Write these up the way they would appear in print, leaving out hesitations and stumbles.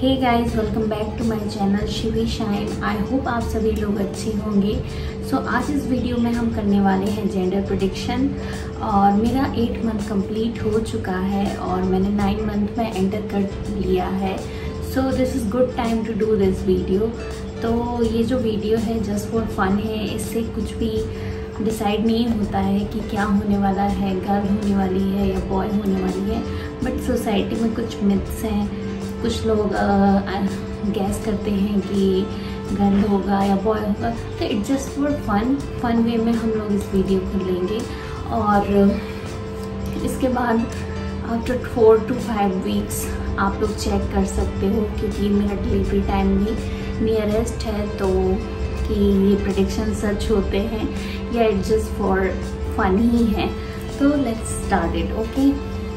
Hey guys, welcome back to my channel Shivi shine. I hope आप सभी लोग अच्छे होंगे। सो आज इस वीडियो में हम करने वाले हैं जेंडर प्रेडिक्शन। और मेरा 8 मंथ कंप्लीट हो चुका है और मैंने 9 मंथ में एंटर कर लिया है। So this is good time to do this video. तो ये जो वीडियो है जस्ट फॉर फन है, इससे कुछ भी डिसाइड नहीं होता है कि क्या होने वाला है, गर्ल होने वाली है या बॉय होने वाली है। बट सोसाइटी में कुछ मिथ्स हैं, कुछ लोग गैस करते हैं कि गर्ल होगा या बॉय होगा। तो it's just for fun way में हम लोग इस वीडियो को लेंगे। और इसके बाद आफ्टर 4 to 5 वीक्स आप लोग चेक कर सकते हो, क्योंकि मेरा डिलीवरी टाइम भी नियरेस्ट है, तो कि ये प्रेडिक्शन सच होते हैं या इट्स जस्ट फॉर फन ही है। तो लेट्स स्टार्ट इट। ओके,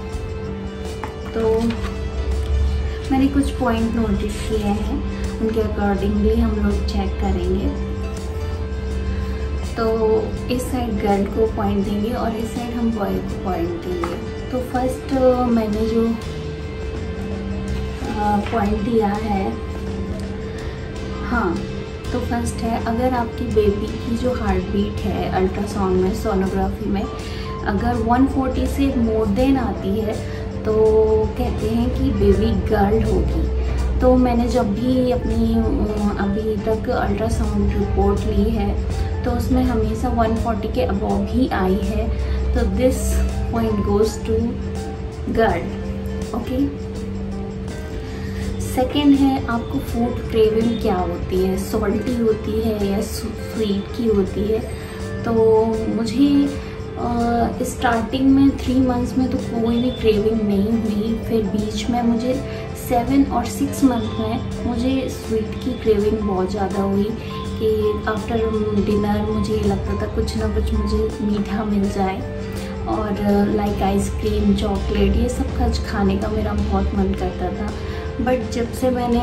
तो मैंने कुछ पॉइंट नोटिस किए हैं, उनके अकॉर्डिंगली हम लोग चेक करेंगे। तो इस साइड गर्ल को पॉइंट देंगे और इस साइड हम बॉय को पॉइंट देंगे। तो फर्स्ट मैंने जो पॉइंट दिया है, हाँ, तो फर्स्ट है, अगर आपकी बेबी की जो हार्ट बीट है अल्ट्रासाउंड में, सोनोग्राफी में अगर 140 से मोर देन आती है तो कहते हैं कि बेबी गर्ल होगी। तो मैंने जब भी अपनी अभी तक अल्ट्रासाउंड रिपोर्ट ली है तो उसमें हमेशा 140 के अबव ही आई है। तो this point goes to girl. Okay, second है, आपको फूड क्रेविंग क्या होती है, सॉल्टी होती है या स्वीट की होती है। तो मुझे स्टार्टिंग में 3 मंथ्स में तो कोई भी क्रेविंग नहीं हुई। फिर बीच में मुझे 7 और 6 मंथ में मुझे स्वीट की क्रेविंग बहुत ज़्यादा हुई कि आफ्टर डिनर मुझे लगता था कुछ ना कुछ मुझे मीठा मिल जाए। और लाइक आइसक्रीम, चॉकलेट, ये सब कुछ खाने का मेरा बहुत मन करता था। बट जब से मैंने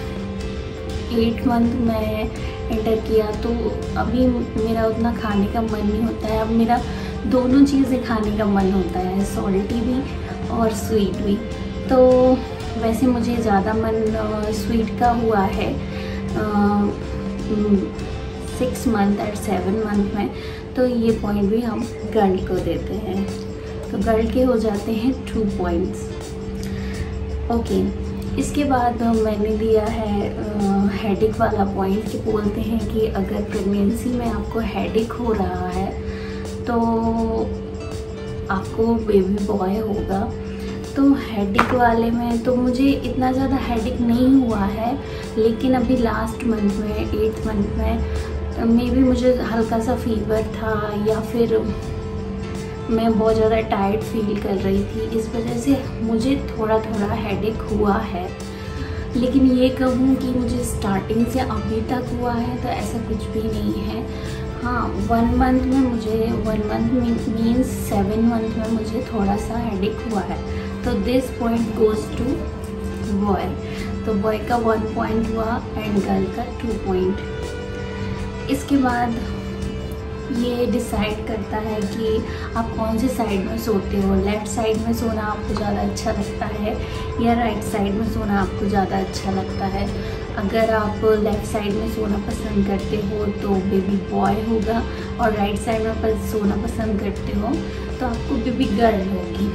8 मंथ में एंटर किया तो अभी मेरा उतना खाने का मन नहीं होता है। अब मेरा दोनों चीज़ें खाने का मन होता है, सॉल्टी भी और स्वीट भी। तो वैसे मुझे ज़्यादा मन स्वीट का हुआ है 6 मंथ और 7 मंथ में। तो ये पॉइंट भी हम गर्ल को देते हैं। तो गर्ल के हो जाते हैं 2 पॉइंट्स। ओके, इसके बाद मैंने दिया है हेडेक वाला पॉइंट, कि बोलते हैं कि अगर प्रेगनेंसी में आपको हेडेक हो रहा है तो आपको बेबी बॉय होगा। तो हेडेक वाले में तो मुझे इतना ज़्यादा हेडेक नहीं हुआ है, लेकिन अभी लास्ट मंथ में 8th मंथ में मे बी मुझे हल्का सा फीवर था या फिर मैं बहुत ज़्यादा टायर्ड फील कर रही थी, इस वजह से मुझे थोड़ा थोड़ा हेडेक हुआ है। लेकिन ये कहूँ कि मुझे स्टार्टिंग से अभी तक हुआ है तो ऐसा कुछ भी नहीं है। हाँ, 1 मंथ में मुझे 1 मंथ मीन्स 7 मंथ में मुझे थोड़ा सा हेडेक हुआ है। तो this point goes to boy. तो बॉय का 1 पॉइंट हुआ एंड गर्ल का 2 पॉइंट। इसके बाद ये डिसाइड करता है कि आप कौन से साइड में सोते हो। लेफ़्ट साइड में सोना आपको ज़्यादा अच्छा लगता है या राइट साइड में सोना आपको ज़्यादा अच्छा लगता है। अगर आप लेफ़्ट साइड में सोना पसंद करते हो तो बेबी बॉय होगा, और राइट साइड में सोना पसंद करते हो तो आपको बेबी गर्ल होगी।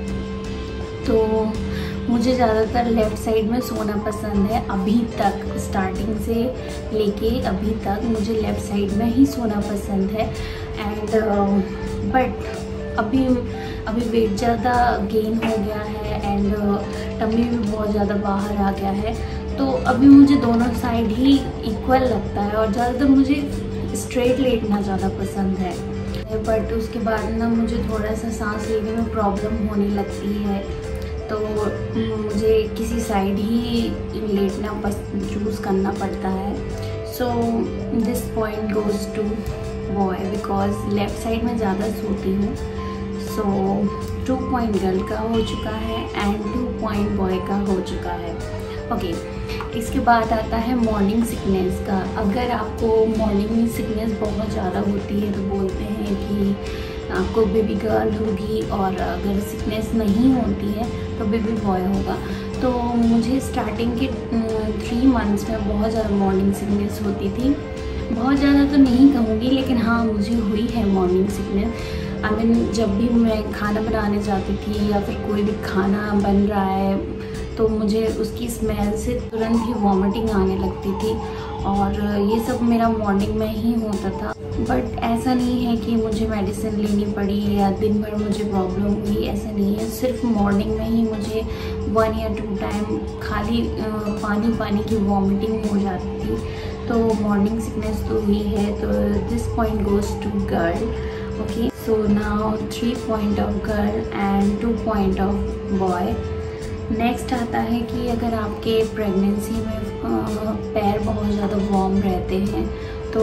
तो मुझे ज़्यादातर लेफ़्ट साइड में सोना पसंद है। अभी तक स्टार्टिंग से लेके अभी तक मुझे लेफ़्ट साइड में ही सोना पसंद है। एंड बट अभी वेट ज़्यादा गेन हो गया है एंड टमी भी बहुत ज़्यादा बाहर आ गया है। तो अभी मुझे दोनों साइड ही इक्वल लगता है और ज़्यादातर मुझे स्ट्रेट लेटना ज़्यादा पसंद है। बट उसके बाद ना मुझे थोड़ा सा सांस लेने में प्रॉब्लम होने लगती है, तो मुझे किसी साइड ही लेटना चूज़ करना पड़ता है। So this point goes to boy because left side में ज़्यादा सोती हूँ। सो 2 पॉइंट गर्ल का हो चुका है एंड 2 पॉइंट बॉय का हो चुका है। ओके, इसके बाद आता है मॉर्निंग सिकनेस का। अगर आपको मॉर्निंग सिकनेस बहुत ज़्यादा होती है तो बोलते हैं कि आपको बेबी गर्ल होगी, और अगर सिकनेस नहीं होती है तो बेबी बॉय होगा। तो मुझे स्टार्टिंग के 3 मंथ्स में बहुत ज़्यादा मॉर्निंग सिकनेस होती थी। बहुत ज़्यादा तो नहीं कहूँगी, लेकिन हाँ मुझे हुई है मॉर्निंग सिकनेस। आई मीन जब भी मैं खाना बनाने जाती थी या फिर कोई भी खाना बन रहा है तो मुझे उसकी स्मेल से तुरंत ही वॉमिटिंग आने लगती थी, और ये सब मेरा मॉर्निंग में ही होता था। बट ऐसा नहीं है कि मुझे मेडिसिन लेनी पड़ी या दिन भर मुझे प्रॉब्लम हुई, ऐसा नहीं है। सिर्फ मॉर्निंग में ही मुझे 1 या 2 टाइम खाली पानी की वॉमिटिंग हो जाती थी, तो मॉर्निंग सिकनेस तो हुई है। तो this point goes to girl. Okay, so now 3 point of girl and 2 point of boy. Next आता है कि अगर आपके प्रेगनेंसी में पैर बहुत ज़्यादा वार्म रहते हैं तो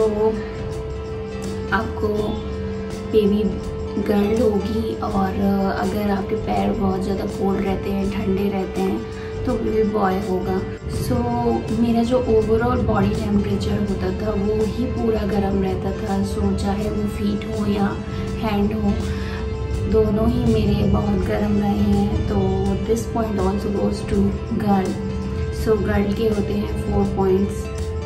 आपको बेबी गर्ल होगी, और अगर आपके पैर बहुत ज़्यादा कोल्ड रहते हैं, ठंडे रहते हैं, तो बेबी बॉय होगा। सो मेरा जो ओवरऑल बॉडी टेम्परेचर होता था वो ही पूरा गर्म रहता था। सो चाहे वो फीट हो या हैंड हो, दोनों ही मेरे बहुत गर्म रहे हैं। तो this point also goes to girl. So girl के होते हैं 4 पॉइंट्स।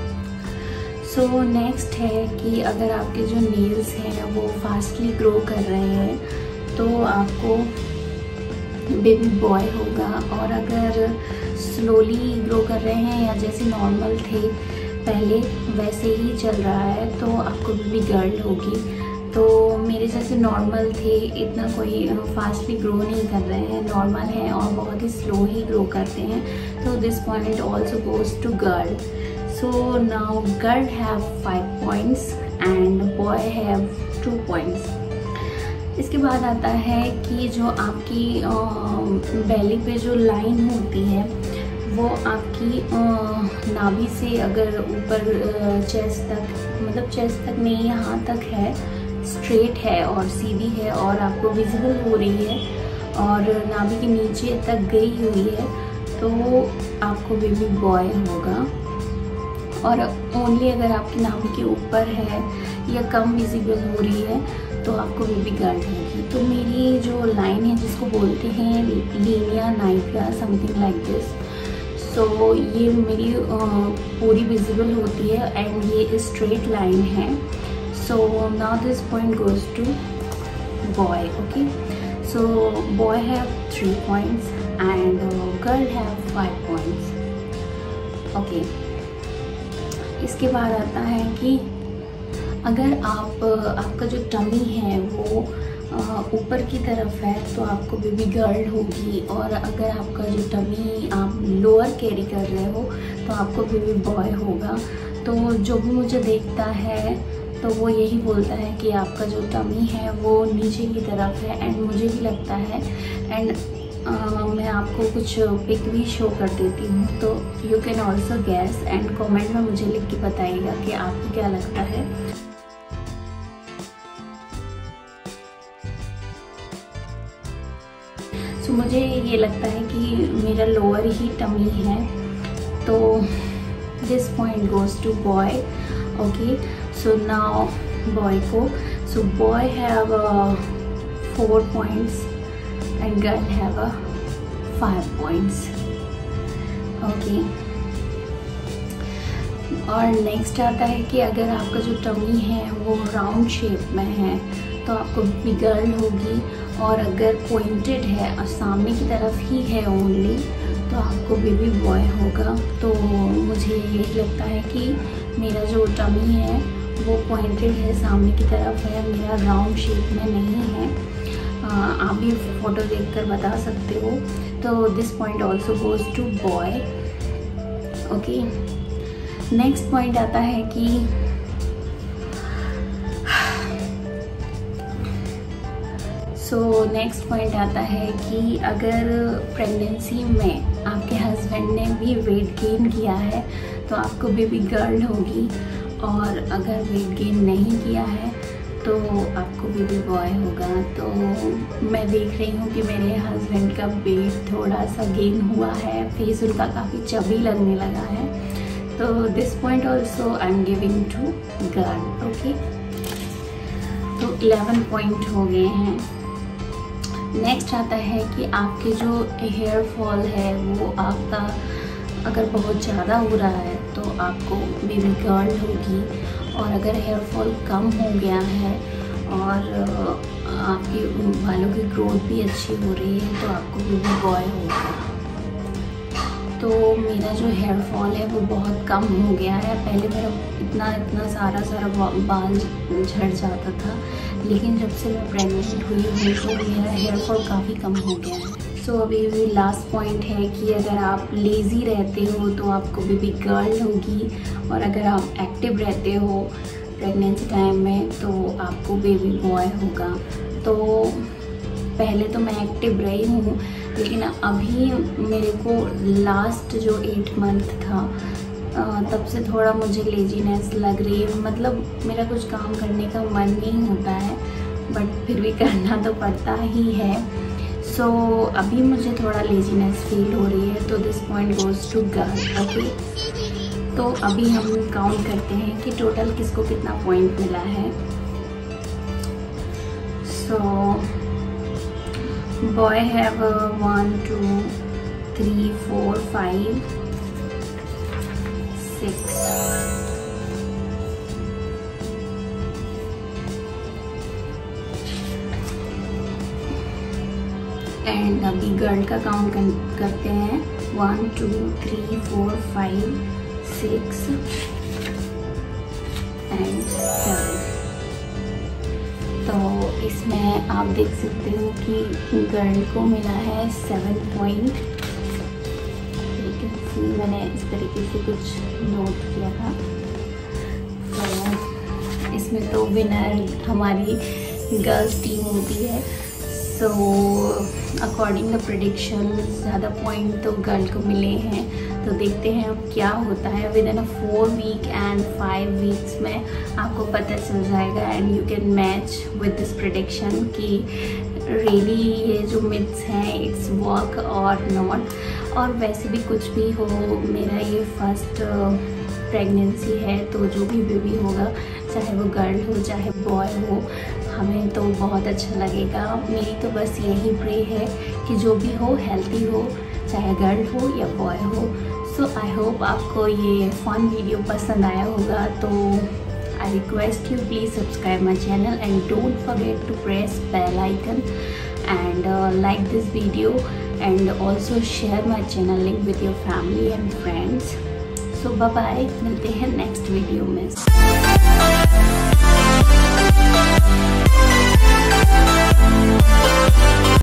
सो नेक्स्ट है कि अगर आपके जो नेल्स हैं वो फास्टली ग्रो कर रहे हैं तो आपको बेबी बॉय होगा, और अगर स्लोली ग्रो कर रहे हैं या जैसे नॉर्मल थे पहले वैसे ही चल रहा है तो आपको बेबी गर्ल होगी। तो मेरे जैसे नॉर्मल थे, इतना कोई फास्टली ग्रो नहीं कर रहे हैं, नॉर्मल हैं और बहुत ही स्लो ही ग्रो करते हैं, तो this point also goes to girl. So now girl have 5 points and boy have 2 points. इसके बाद आता है कि जो आपकी बेली पे जो लाइन होती है वो आपकी नाभि से अगर ऊपर चेस्ट तक, मतलब चेस्ट तक नहीं, यहाँ तक है, स्ट्रेट है और सीधी है और आपको विजिबल हो रही है और नाभि के नीचे तक गई हुई है, तो आपको बेबी बॉय होगा। और ओनली अगर आपकी नाभि के ऊपर है या कम विजिबल हो रही है तो आपको बेबी गर्ल होगी। तो मेरी जो लाइन है जिसको बोलते हैं linea nigra, something like this, so ये मेरी पूरी विजिबल होती है एंड ये स्ट्रेट लाइन है। So now this point goes to boy. Okay, so boy have 3 points and girl have 5 points. Okay, इसके बाद आता है कि अगर आपका जो टमी है वो ऊपर की तरफ है तो आपको बेबी गर्ल होगी, और अगर आपका जो टमी आप लोअर कैरी कर रहे हो तो आपको बेबी बॉय होगा। तो जो भी मुझे देखता है तो वो यही बोलता है कि आपका जो टमी है वो नीचे की तरफ है, एंड मुझे भी लगता है। एंड मैं आपको कुछ पिक भी शो कर देती हूँ, तो you can also guess and comment में मुझे लिख के बताइएगा कि आपको क्या लगता है। सो मुझे ये लगता है कि मेरा लोअर ही टमी है, तो this point goes to boy. Okay, so now boy को, so boy have 4 points and girl have 5 points. Okay, और नेक्स्ट आता है कि अगर आपका जो टमी है वो राउंड शेप में है तो आपको बेबी गर्ल होगी, और अगर पॉइंटेड है और सामने की तरफ ही है ओनली तो आपको बेबी बॉय होगा। तो मुझे यही लगता है कि मेरा जो टमी है वो पॉइंटेड है, सामने की तरफ है, मेरा राउंड शेप में नहीं है। आप भी फोटो देखकर बता सकते हो। तो this point also goes to boy. Okay, next point आता है कि नेक्स्ट पॉइंट आता है कि अगर प्रेगनेंसी में आपके हस्बैंड ने भी वेट गेन किया है तो आपको बेबी गर्ल होगी, और अगर वेट गेन नहीं किया है तो आपको बेबी बॉय होगा। तो मैं देख रही हूँ कि मेरे हस्बैंड का वेट थोड़ा सा गेन हुआ है, फेस उनका काफ़ी चबी लगने लगा है, तो this point also I am giving to girl. Okay, तो 11 पॉइंट हो गए हैं। नेक्स्ट आता है कि आपके जो हेयर फॉल है वो आपका अगर बहुत ज़्यादा हो रहा है तो आपको बेबी गर्ल होगी, और अगर हेयर फॉल कम हो गया है और आपके बालों की ग्रोथ भी अच्छी हो रही है तो आपको बेबी बॉय होगा। तो मेरा जो हेयर फॉल है वो बहुत कम हो गया है। पहले मेरा इतना सारा बाल झड़ जाता था, लेकिन जब से मैं प्रेग्नेंट हुई हूँ तो मेरा हेयर फॉल काफ़ी कम हो गया है। सो अभी लास्ट पॉइंट है कि अगर आप लेज़ी रहते हो तो आपको बेबी गर्ल होगी, और अगर आप एक्टिव रहते हो प्रेगनेंसी टाइम में तो आपको बेबी बॉय होगा। तो पहले तो मैं एक्टिव रही हूँ, लेकिन अभी मेरे को लास्ट जो 8 मंथ था तब से थोड़ा मुझे लेजीनेस लग रही है। मतलब मेरा कुछ काम करने का मन नहीं होता है, बट फिर भी करना तो पड़ता ही है। सो अभी मुझे थोड़ा लेजीनेस फील हो रही है, तो this point goes to girl. Okay, तो अभी हम काउंट करते हैं कि टोटल किसको कितना पॉइंट मिला है। सो बॉय हैव 1 2 3 4 5 6 एंड अभी गर्ल का काउंट करते हैं 1 2 3 4 5 6 एंड 7। तो इसमें आप देख सकते हो कि गर्ल को मिला है 7 पॉइंट। लेकिन मैंने इस तरीके से कुछ नोट किया था। तो इसमें तो विनर हमारी गर्ल्स टीम होती है। सो अकॉर्डिंग द प्रेडिक्शन ज़्यादा पॉइंट तो गर्ल को मिले हैं। तो देखते हैं अब क्या होता है। Within 4 week and 5 weeks में आपको पता चल जाएगा, and you can match with this prediction कि रियली ये जो मिथ्स हैं इट्स वर्क और नॉट। और वैसे भी कुछ भी हो, मेरा ये फर्स्ट प्रेगनेंसी है, तो जो भी बेबी होगा चाहे वो गर्ल हो चाहे बॉय हो, हमें तो बहुत अच्छा लगेगा। मेरी तो बस यही प्रे है कि जो भी हो हेल्थी हो, चाहे गर्ल हो या बॉय हो। सो आई होप आपको ये फन वीडियो पसंद आया होगा। तो I request you please subscribe my channel and don't forget to press bell icon and like this video and also share my channel link with your family and friends. So bye bye, मिलते हैं next video में।